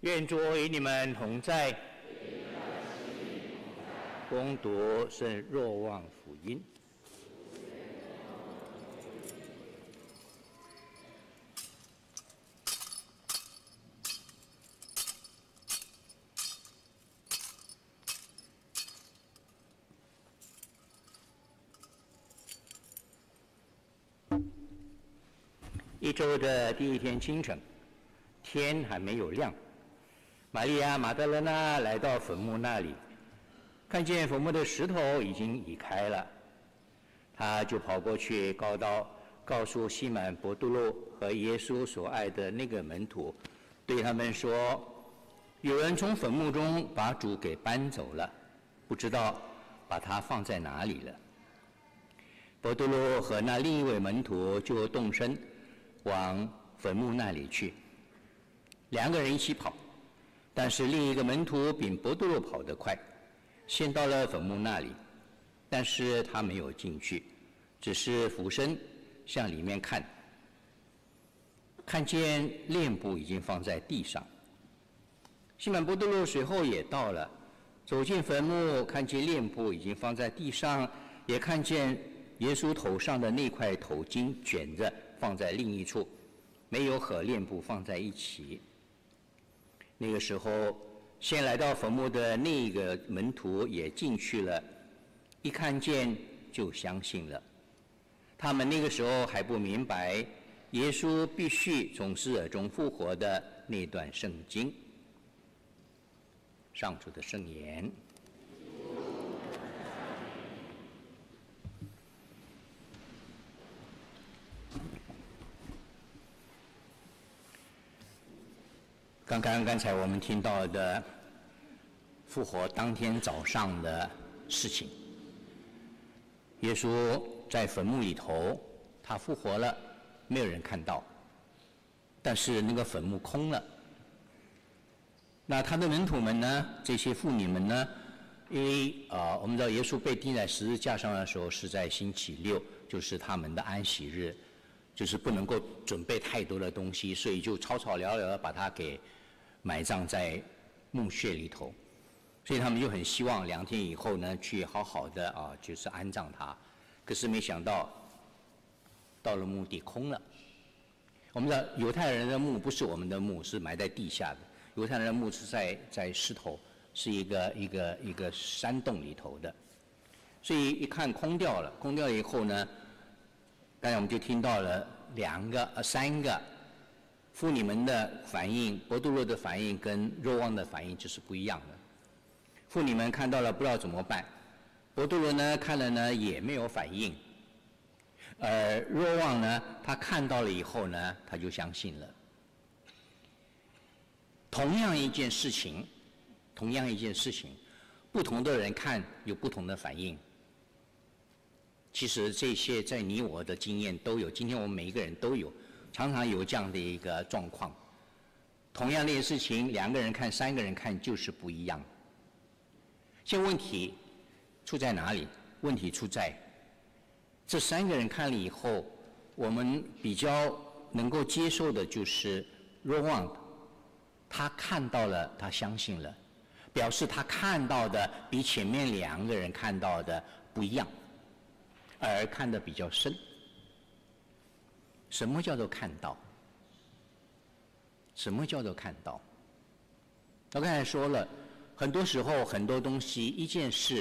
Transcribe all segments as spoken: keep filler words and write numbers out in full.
愿主与你们同在。恭读圣若望福音。一周的第一天清晨，天还没有亮，玛利亚马德勒纳来到坟墓那里，看见坟墓的石头已经移开了，他就跑过去告道，告诉西满伯多禄和耶稣所爱的那个门徒，对他们说：有人从坟墓中把主给搬走了，不知道把他放在哪里了。伯多禄和那另一位门徒就动身往坟墓那里去，两个人一起跑，但是另一个门徒比伯多禄跑得快，先到了坟墓那里，但是他没有进去，只是俯身向里面看，看见殓布已经放在地上。西满伯多禄随后也到了，走进坟墓，看见殓布已经放在地上，也看见耶稣头上的那块头巾卷着放在另一处，没有和殓布放在一起。那个时候，先来到坟墓的那个门徒也进去了，一看见就相信了。他们那个时候还不明白耶稣必须从死而中复活的那段圣经。上主的圣言。刚刚刚才我们听到的复活当天早上的事情，耶稣在坟墓里头，他复活了，没有人看到，但是那个坟墓空了。那他的门徒们呢？这些妇女们呢？因为啊、呃，我们知道耶稣被钉在十字架上的时候是在星期六，就是他们的安息日，就是不能够准备太多的东西，所以就草草了了把他给埋葬在墓穴里头。所以他们就很希望两天以后呢，去好好的啊，就是安葬他。可是没想到，到了墓地空了。我们知道犹太人的墓不是我们的墓，是埋在地下的。犹太人的墓是在在石头，是一个一个一个山洞里头的，所以一看空掉了，空掉了以后呢，刚才我们就听到了两个呃三个妇女们的反应，伯多禄的反应跟若望的反应就是不一样的。妇女们看到了不知道怎么办，伯多禄呢看了呢也没有反应，而若望呢他看到了以后呢他就相信了。同样一件事情，同样一件事情，不同的人看有不同的反应。其实这些在你我的经验都有，今天我们每一个人都有，常常有这样的一个状况。同样的一件事情，两个人看、三个人看就是不一样。现在问题出在哪里？问题出在这三个人看了以后，我们比较能够接受的就是若望。他看到了，他相信了，表示他看到的比前面两个人看到的不一样，而看得比较深。什么叫做看到？什么叫做看到？我刚才说了，很多时候很多东西，一件事，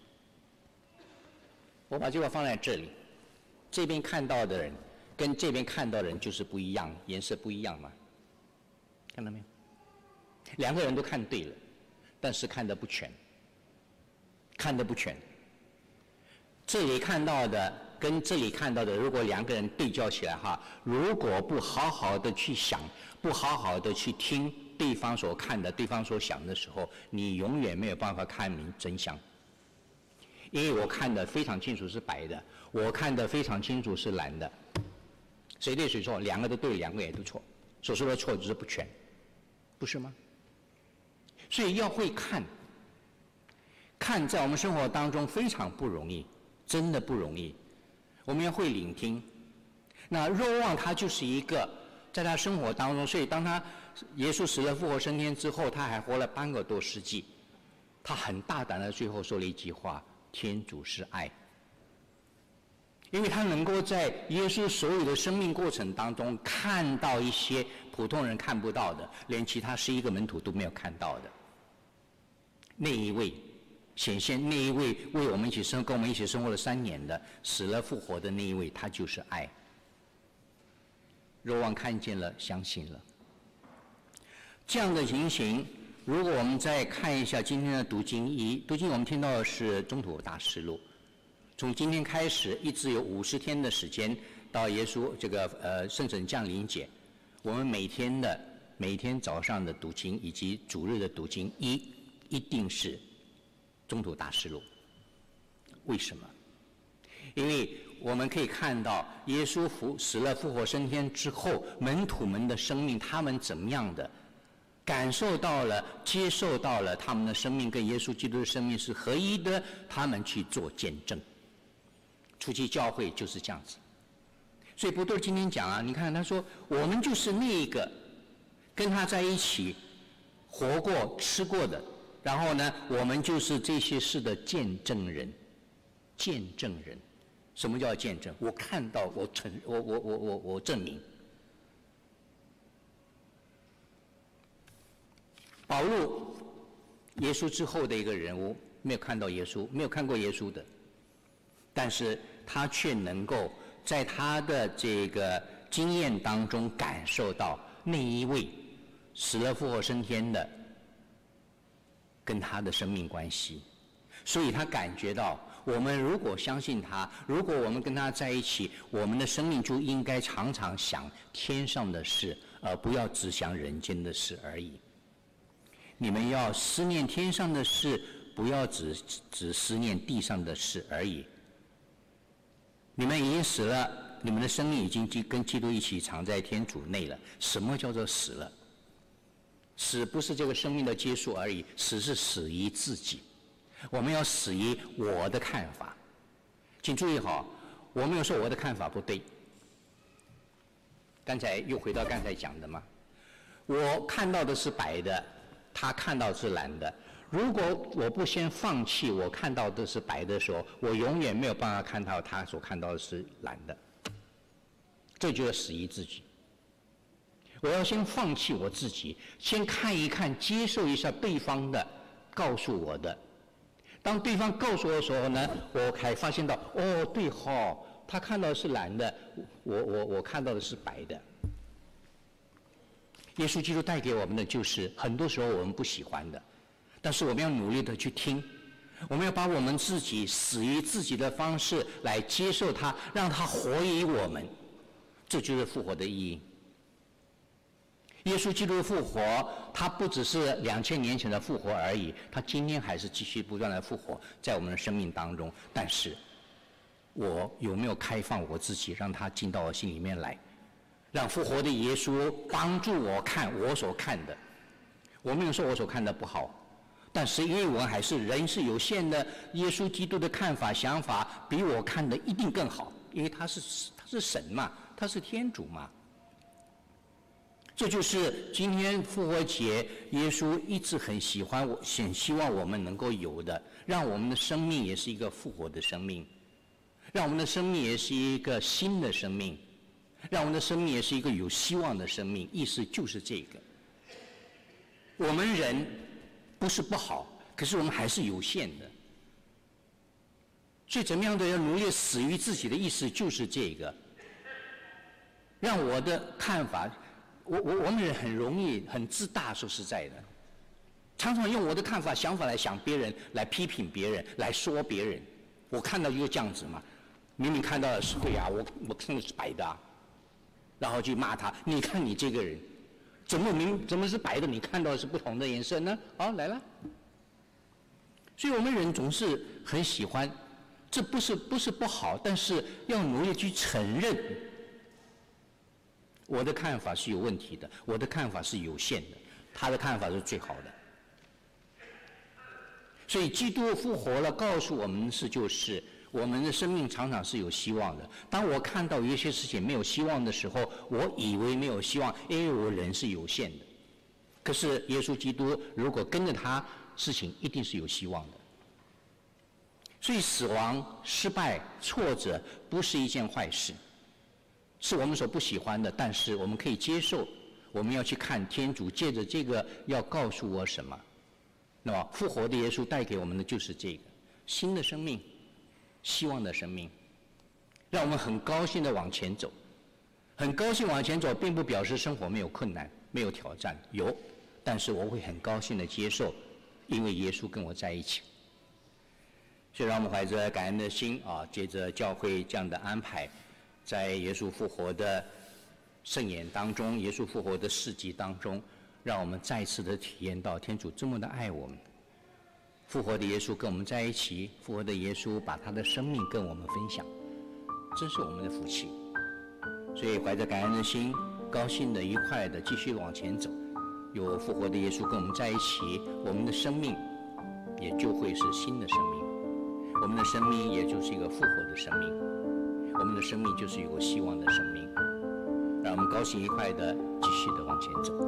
我把这个放在这里，这边看到的人跟这边看到的人就是不一样，颜色不一样嘛，看到没有？两个人都看对了，但是看得不全，看得不全。这里看到的跟这里看到的，如果两个人对照起来哈，如果不好好的去想，不好好的去听对方所看的、对方所想的时候，你永远没有办法看明真相。因为我看得非常清楚是白的，我看得非常清楚是蓝的，谁对谁错？两个都对，两个也都错，所说的错就是不全，不是吗？所以要会看，看在我们生活当中非常不容易，真的不容易。我们要会聆听。那若望他就是一个在他生活当中，所以当他耶稣死了复活升天之后，他还活了半个多世纪，他很大胆的最后说了一句话：天主是爱。因为他能够在耶稣所有的生命过程当中看到一些普通人看不到的，连其他十一个门徒都没有看到的。那一位显现，那一位为我们一起生跟我们一起生活了三年的，死了复活的那一位，他就是爱。若望看见了，相信了。这样的情形，如果我们再看一下今天的读经一，读经我们听到的是中途大事录。从今天开始，一直有五十天的时间，到耶稣这个呃圣神降临节，我们每天的每天早上的读经以及主日的读经一，一定是中途大事录。为什么？因为我们可以看到，耶稣复死了复活升天之后，门徒们的生命，他们怎么样的感受到了、接受到了他们的生命跟耶稣基督的生命是合一的，他们去做见证。初期教会就是这样子，所以伯多今天讲啊，你看他说，我们就是那个跟他在一起活过、吃过的，然后呢，我们就是这些事的见证人。见证人，什么叫见证？我看到，我承，我我我我我证明。保禄，耶稣之后的一个人物，没有看到耶稣，没有看过耶稣的。但是他却能够在他的这个经验当中感受到那一位死了复活升天的跟他的生命关系，所以他感觉到，我们如果相信他，如果我们跟他在一起，我们的生命就应该常常想天上的事，而不要只想人间的事而已。你们要思念天上的事，不要只只思念地上的事而已。你们已经死了，你们的生命已经跟基督一起藏在天主内了。什么叫做死了？死不是这个生命的结束而已，死是死于自己。我们要死于我的看法。请注意好，我没有说我的看法不对。刚才又回到刚才讲的嘛，我看到的是白的，他看到的是蓝的。如果我不先放弃我看到的是白的时候，我永远没有办法看到他所看到的是蓝的。这就是死于自己。我要先放弃我自己，先看一看，接受一下对方的告诉我的。当对方告诉我的时候呢，我才发现到，哦，对哈，他看到的是蓝的，我我我看到的是白的。耶稣基督带给我们的就是很多时候我们不喜欢的。但是我们要努力的去听，我们要把我们自己死于自己的方式来接受它，让它活于我们，这就是复活的意义。耶稣基督的复活，他不只是两千年前的复活而已，他今天还是继续不断的复活在我们的生命当中。但是，我有没有开放我自己，让他进到我心里面来，让复活的耶稣帮助我看我所看的。我没有说我所看的不好。但是因为我还是人是有限的，耶稣基督的看法想法比我看的一定更好，因为他是他是神嘛，他是天主嘛。这就是今天复活节耶稣一直很喜欢我，很希望我们能够有的，让我们的生命也是一个复活的生命，让我们的生命也是一个新的生命，让我们的生命也是一个有希望的生命。意思就是这个，我们人不是不好，可是我们还是有限的。所以怎么样的要努力死于自己的意思就是这个，让我的看法，我我我们人很容易很自大，说实在的，常常用我的看法想法来想别人，来批评别人，来说别人。我看到就是这样子嘛，明明看到的是对啊，我我看的是白的啊，然后去骂他，你看你这个人。怎么明怎么是白的？你看到的是不同的颜色呢？好，来了。所以我们人总是很喜欢，这不是不是不好，但是要努力去承认，我的看法是有问题的，我的看法是有限的，他的看法是最好的。所以基督复活了，告诉我们的是就是。我们的生命常常是有希望的。当我看到有一些事情没有希望的时候，我以为没有希望，因为我人是有限的。 可是耶稣基督如果跟着他，事情一定是有希望的。所以死亡、失败、挫折不是一件坏事，是我们所不喜欢的，但是我们可以接受。我们要去看天主借着这个要告诉我什么。那么复活的耶稣带给我们的就是这个新的生命，希望的生命，让我们很高兴的往前走。很高兴往前走，并不表示生活没有困难、没有挑战，有，但是我会很高兴的接受，因为耶稣跟我在一起。所以让我们怀着感恩的心啊，借着教会这样的安排，在耶稣复活的圣言当中，耶稣复活的事迹当中，让我们再次的体验到天主这么的爱我们。复活的耶稣跟我们在一起，复活的耶稣把他的生命跟我们分享，真是我们的福气。所以怀着感恩的心，高兴的、愉快的继续往前走。有复活的耶稣跟我们在一起，我们的生命也就会是新的生命，我们的生命也就是一个复活的生命，我们的生命就是有个希望的生命。让我们高兴愉快的继续的往前走。